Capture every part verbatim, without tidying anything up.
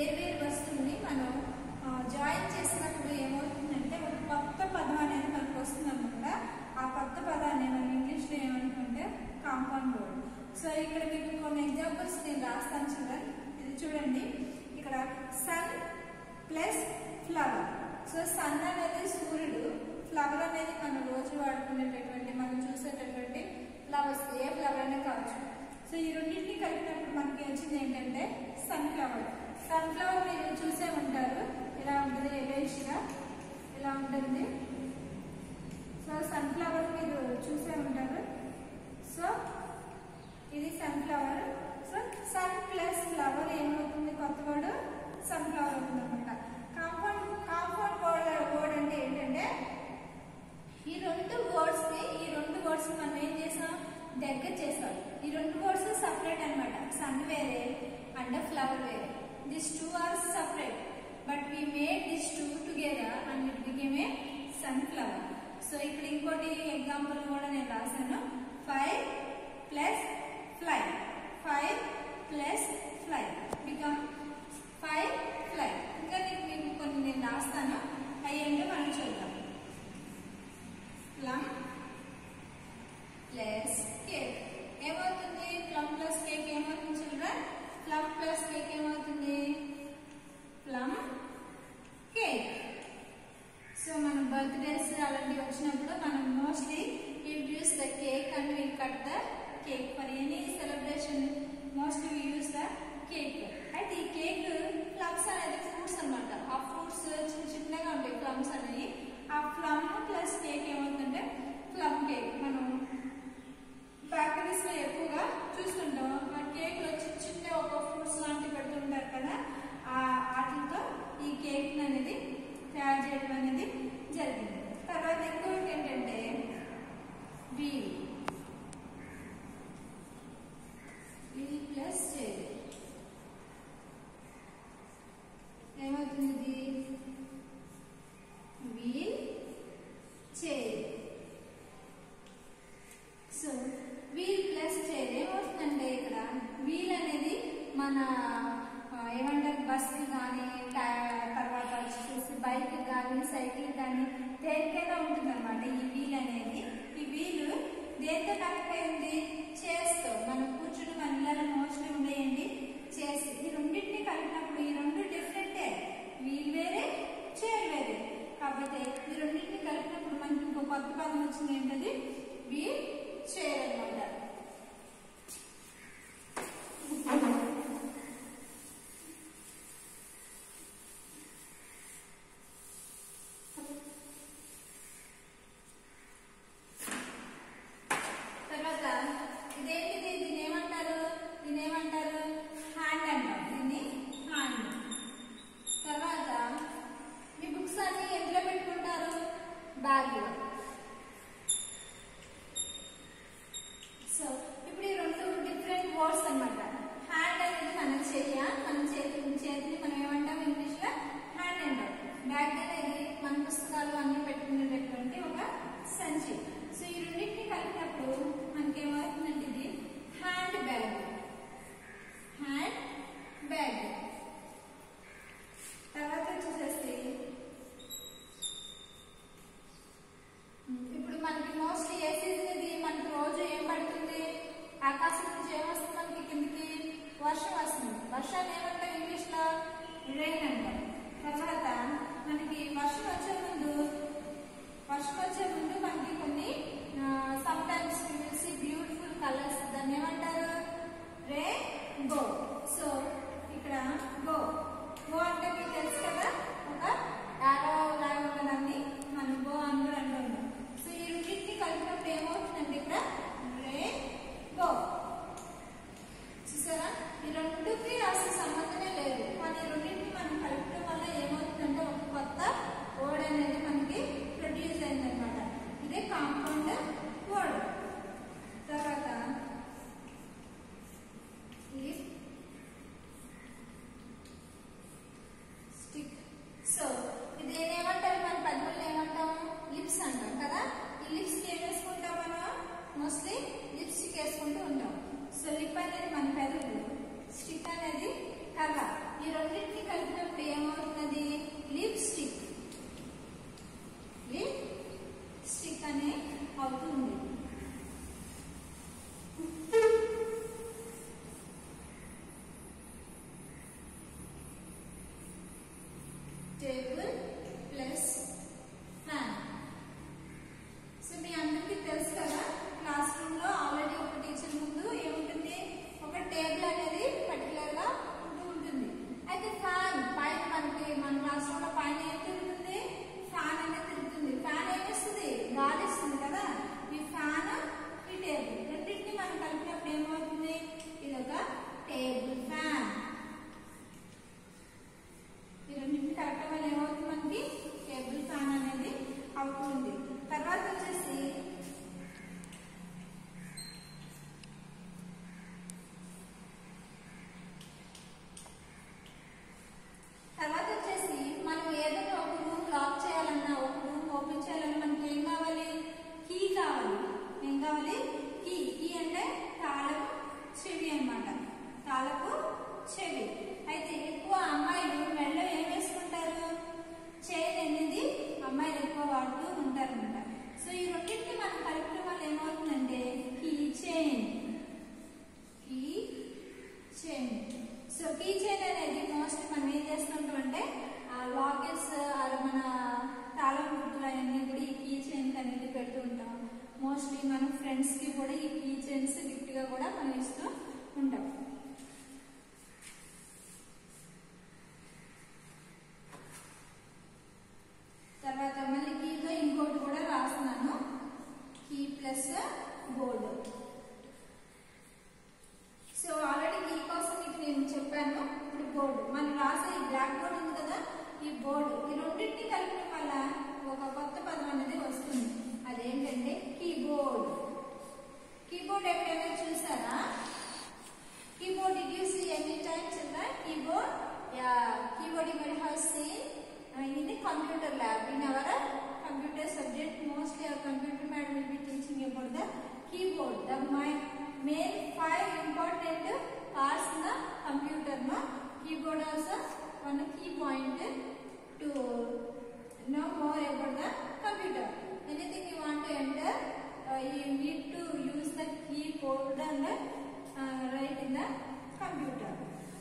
వేరు వేరు వస్తువుని మనం జాయిన్ చేసినప్పుడు ఏమవుతుందంటే ఒక కొత్త పదం అనేది మనకు వస్తుందన్నమాట. ఆ కొత్త పదాన్ని మనం ఇంగ్లీష్లో ఏమనుకుంటే కాంపౌండ్ వర్డ్. సో ఇక్కడ మీకు కొన్ని ఎగ్జాంపుల్స్ నేను రాస్తాను చూడండి. ఇది చూడండి, ఇక్కడ sun plus flower. So sun అనేది సూర్యుడు, ఫ్లవర్ అనేది మనం రోజు వాడుకునేటటువంటి మనం చూసేటటువంటి ఫ్లవర్స్, ఏ ఫ్లవర్ అయినా కావచ్చు. సో ఈ రెండింటిని కలిపినప్పుడు మనకి వచ్చింది ఏంటంటే సన్ ఫ్లవర్. సన్ ఫ్లవర్ మీరు చూసే ఉంటారు, ఇలా ఉంటుంది, ఎలోయిష్గా ఇలా ఉంటుంది. సో సన్ ఫ్లవర్ మీరు చూసే ఉంటారు. సో ఇది sun flower. So sun plus flower ఏమవుతుంది, కొత్త వర్డ్ సన్ ఫ్లవర్ అవుతుంది అనమాట. కాంపౌండ్ కాంపౌండ్ వర్డ్ వర్డ్ అంటే ఏంటంటే ఈ రెండు వర్డ్స్ ని ఈ రెండు వర్డ్స్ మనం ఏం చేసాం, దగ్గర చేసాం. ఈ రెండు వర్డ్స్ సపరేట్ అనమాట. సన్ వేరే అండ్ ఫ్లవర్ వేరే. This two are separate but we made this two together and it became a sun flower. So ఇక్కడ ఇంకోటి ఎగ్జాంపుల్ కూడా నేను రాశాను. Five plus fly, five plus fly become five fly. ఇంకా నీకు మీకు కొన్ని నేను రాస్తాను, అవి ఏంటో మనం చూద్దాం. ప్లమ్ ప్లస్ కేక్ ఏమవుతుంది, ప్లమ్ ప్లస్ కేక్ ఏమవుతుంది చిల్డ్రన్, ప్లమ్ ప్లస్ కేక్ ఏమవుతుంది, ప్లమ్ కేక్. సో మన బర్త్డేస్ అలాంటివి వచ్చినప్పుడు మనం mostly will use the cake and will cut the cake for any celebration. Mostly we use the cake. అయితే ఈ cake plums అనేది fruits అనమాట. ఆ ఫ్రూట్స్ చిన్న చిన్నగా ఉంటాయి ప్లమ్స్ అనేవి. ఆ ప్లమ్ ప్లస్ కేక్ ఏమవుతుందంటే ప్లమ్ కేక్. మనం బేకరీస్ లో ఎక్కువగా చూస్తుంటాం. ఆ కేక్ లో చిన్న చిన్న ఒక ఫ్రూట్స్ లాంటివి పెడుతుంటారు కదా, ఆ వాటితో ఈ కేక్ అనేది తయారు చేయడం అనేది జరిగింది. తర్వాత ఇంకొకటి ఏంటంటే వీల్, వీల్ ప్లస్ చైర్ ఏమవుతుంది, wheel chair. So wheel plus chair ఏమవుతుందంటే ఇక్కడ వీల్ అనేది మన ఏమంటారు బస్కి కానీ తర్వాత వచ్చేసి బైక్ కానీ సైకిల్ కానీ దేనికైనా ఉంటుంది అనమాట ఈ వీల్ అనేది. ఈ వీలు దేంతో కనెక్ట్ అయింది, చేస్తూ మనం కూర్చుని మన ఇళ్ళలో మోస్ట్లీ ఉండేయండి చేసి. ఈ రెండింటిని కలిపినప్పుడు ఈ రెండు డిఫరెంటే, వీల్ వేరే చైర్ వేరే. కాబట్టి ఈ రెండింటిని కలిపినప్పుడు మనకి ఇంకో కొత్త పదం వచ్చింది ఏంటది, వీల్ చైర్ అనమాట. తర్వాత ఇదేంటిది, దీన్ని ఏమంటారు, దీన్ని ఏమంటారు హ్యాండ్ అంటారు, దీన్ని హ్యాండ్. తర్వాత మీ బుక్స్ అన్ని ఎందులో పెట్టుకుంటారు, బ్యాగ్ లో. సో ఇప్పుడు ఈ రెండు డిఫరెంట్ వర్డ్స్ అనమాట. హ్యాండ్ అనేది మన చెయ్య, మన చేతి చేతిని మనం ఏమంటాం ఇంగ్లీష్ లో హ్యాండ్ అంటాం. బ్యాగ్ అనేది మన పుస్తకాలు అన్ని పెట్టుకునేటటువంటి ఒక సంచి. సో ఈ రెండింటిని కలిపినప్పుడు మనకి ఏమవుతుందంటే ఇది హ్యాండ్ బ్యాగ్, హ్యాండ్ బ్యాగ్. తర్వాత వచ్చేసేసి ఇప్పుడు మనకి మోస్ట్లీ ఏ సీజన్ ఇది, మనకి రోజు ఏం పడుతుంది, ఆకాశం నుంచి ఏమొస్తుంది మనకి కిందికి, వర్షం వస్తుంది. వర్షాన్ని ఏమంటాం ఇంగ్లీష్ లో రెయిన్ అంటాం. తర్వాత మనకి వర్షం వచ్చే ముందు వర్షం వచ్చే ముందు మనకి కొన్ని sometimes you will see beautiful colours, దాన్ని ఏమంటారు రెయిన్బో. సో ఇక్కడ బో, బో అంటే మీకు తెలుసు కదా, ఒక యారో లాగా ఉన్నదాన్ని మనం బో అని కూడా అంటున్నాం. సో ఈ రెండింటిని కలిపినప్పుడు ఏమవుతుందండి ఇక్కడ రెయిన్బో. చూసారా, ఈ రెండుకి అసలు సంబంధమే లేదు, కానీ ఈ రెండింటిని మనం కలపడం వల్ల ఏమవుతుందంటే ఒక కొత్త వర్డ్ అనేది మనకి ప్రొడ్యూస్ అయింది అనమాట. ఇదే కాంపౌండ్ వర్డ్. తర్వాత స్టిక్. సో ఇది ఏమంటారు, మన పద్మలు ఏమంటాం, లిప్స్ అంటాం కదా. ఈ లిప్స్ ఏం వేసుకుంటాం మనం, మోస్ట్లీ లిప్స్టిక్ వేసుకుంటూ ఉంటాం. సో లిప్ అనేది మన పెదవులు, స్టిక్ అనేది కర్ర. ఈ రెండింటిని కలిపినప్పుడు ఏమవుతున్నది లిప్స్టిక్ లిప్స్టిక్ అనే అవుతుంది. Table plus fan. సో మీ అందరికీ తెలుసు కదా, క్లాస్ రూమ్ లో ఆల్రెడీ ఒక టీచర్ ముందు ఏముంటుంది, ఒక టేబుల్ అనేది పర్టికులర్ గా ఉంటూ ఉంటుంది. అయితే ఫ్యాన్ పైన మనకి మన క్లాస్ రూమ్ లో పైన ఏం తిరుగుతుంది, ఫ్యాన్ అనేది తిరుగుతుంది. ఫ్యాన్ ఏమిస్తుంది, గాలి ఇస్తుంది కదా. ఈ ఫ్యాన్ ఈ టేబుల్ రెండింటిని మనం కలిపినప్పుడు ఏమవుతుంది, ఇది ఒక టేబుల్ ఫ్యాన్. ఈ రెండింటిని కలపడం వల్ల ఏమవుతుంది, మనకి టేబుల్ ఫ్యాన్ అనేది అవుతుంది. తర్వాత వచ్చేసి తర్వాత వచ్చేసి మనం ఏదైనా ఒక రూమ్ లాక్ చేయాలన్నా, ఒక రూమ్ ఓపెన్ చేయాలన్నా మనకి ఏం కావాలి, కీ కావాలి. ఏం కావాలి, కీ. కీ అంటే తాళపు చెవి అన్నమాట, తాళపు చెవి. అయితే ఎక్కువ అమ్మాయిలు మెడలో ఏం వేసుకుంటారు, చైన్ అనేది అమ్మాయిలు ఎక్కువ వాడుతూ ఉంటారు అనమాట. సో ఈ రెండింటిని మనం కలపడం వల్ల ఏమవుతుందంటే key chain. Key chain. So key chain అనేది మోస్ట్లీ మనం ఏం చేస్తుంటాం అంటే లాకెట్స్ మన తాళం గుర్తులు అవన్నీ కూడా ఈ కీ చైన్ అనేది పెడుతూ ఉంటాం. మోస్ట్లీ మన ఫ్రెండ్స్ కి కూడా ఈ కీ చైన్స్ గిఫ్ట్ గా కూడా మనం ఇస్తూ ఉంటాం. తర్వాత మళ్ళీ కీతో ఇంకోటి కూడా రాస్తున్నాను, key plus board. So already key కోసం మీకు నేను చెప్పాను. ఇప్పుడు బోర్డు, మనం రాసే ఈ బ్లాక్ బోర్డు ఉంది కదా, ఈ బోర్డు, ఈ రెండింటిని కలపడం వల్ల ఒక కొత్త పదం అనేది వస్తుంది. అదేంటంటే కీబోర్డ్. కీబోర్డ్ ఎక్కడైనా చూసారా, keyboard did you see any time children? Keyboard, yeah, keyboard you might have seen uh, in the computer lab. In our computer subject, mostly our computer madam will be teaching about the keyboard, the main five important parts in the computer. No, keyboard also one key point to know more about the computer. Anything you want to enter, uh, you need to use the keyboard and uh, write in the computer.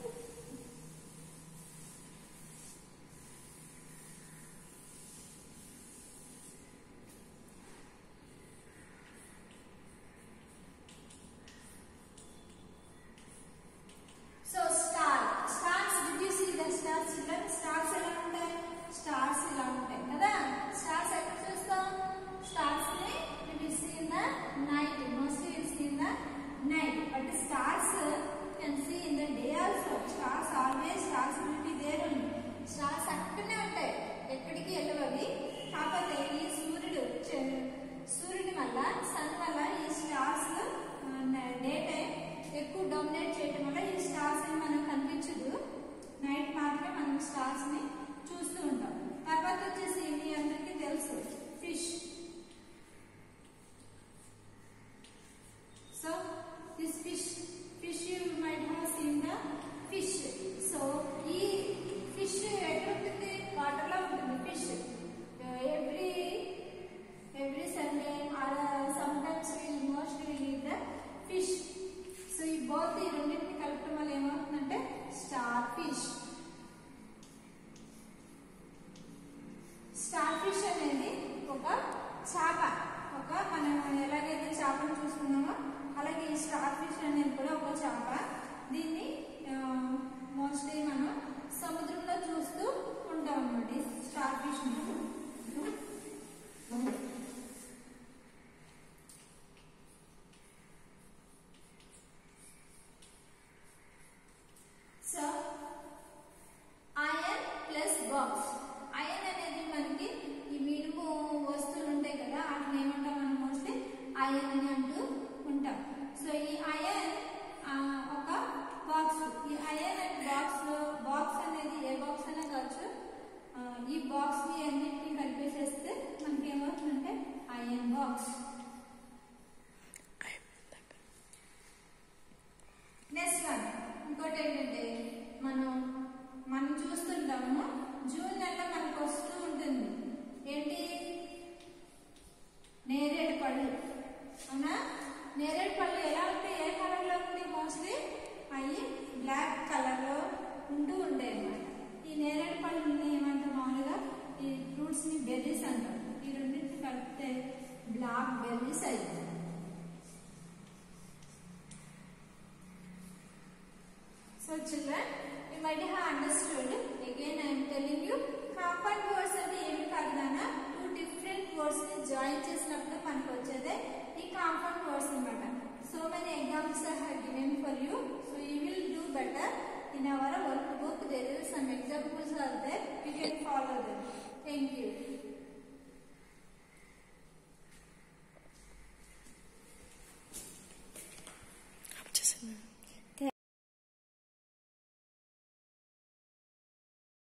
So star, stars, did you see the stars children? Stars ఎలా ఉంటాయి, stars ఇలా ఉంటాయి కదా. Stars ఎక్కడ చూస్తాం, stars ని we will see in the night, mostly we will see in the night, but stars can see in the day also. Stars always, stars will be there only. Stars అక్కడనే ఉంటాయి, ఎక్కడికి వెళ్ళవవి. కాకపోతే ఈ సూర్యుడు సూర్యుడి వల్ల, సన్ వల్ల ఈ స్టార్స్ డే టైం ఎక్కువ డామినేట్ చేయడం వల్ల ఈ స్టార్స్ ని మనం కనిపించదు. నైట్ మాత్రమే మనం స్టార్స్ ని చూస్తూ ఉంటాం. తర్వాత వచ్చేసి మీ అందరికీ తెలుసు fish. So this fish fish you might have seen the fish. So ఈ ఫిష్ ఎక్కడ ఉంటుంది, వాటర్ లో ఉంటుంది fish. Every every Sunday or sometimes will mostly will eat the fish. So ఈ బోత్ ఈ రెండింటిని కలపడం వల్ల ఏమవుతుందంటే స్టార్ ఫిష్. స్టార్ ఫిష్ అనేది ఒక చేప. ఒక మనం ఎలాగైతే చేపను చూస్తున్నామో అలాగే ఈ స్టార్ ఫిష్ అనేది కూడా ఒక చేప. దీన్ని మోస్ట్లీ మనం సముద్రంలో చూస్తూ ఉంటాం అన్నమాట ఈ స్టార్ ఫిష్ ని. So iron plus box. Iron అనేది మనకి ఈ మినుము వస్తువులు ఉంటాయి కదా, వాటిని ఏమంటాం మనం మోస్ట్లీ ఐరన్ అని అంటూ ఉంటాం. సో ఈ ఐరన్ ఒక బాక్స్. ఈ ఐరన్ అండ్ బాక్స్ బాక్స్ అనేది ఏ బాక్స్ అయినా కావచ్చు. ఈ బాక్స్ ని అన్నిటిని కలిపేసేస్తే మనకి ఏమవుతుందంటే ఐరన్ బాక్స్. నెక్స్ట్ వన్ ఇంకోటి ఏంటంటే మనం మనం చూస్తుంటాము జూన్ నెలలో మనకు వస్తూ ఉంటుంది ఏంటి నేరేడు పళ్ళు అవునా నేరేడు పళ్ళు ఎలా ఉంటాయి ఏ కలర్ లో ఉంటాయి మోస్ట్లీ అవి బ్లాక్ కలర్ లో ఉంటూ ఉంటాయి అన్నమాట ఈ నేరేడు పళ్ళని ఏమంటారు మామూలుగా ఈ ఫ్రూట్స్ ని బెర్రీస్ అంటారు ఈ రెండింటిని కలిపితే బ్లాక్ బెర్రీస్ అవుతాయి So children, you might have understood. Again I am telling you, compound words అంటే ఏమి కాదు నాన్న టూ డిఫరెంట్ వర్డ్స్ ని జాయిన్ చేసినప్పుడు మనకు వచ్చేదే ఈ కాంపౌండ్ వర్డ్స్ అన్నమాట. So many examples I have given for you. So you will do better in our workbook. There is